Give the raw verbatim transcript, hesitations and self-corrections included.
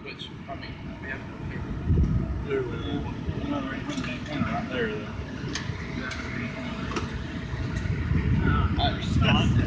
Which, I mean, we have no cable. There we go. Another eight hundred antenna right there, though. I,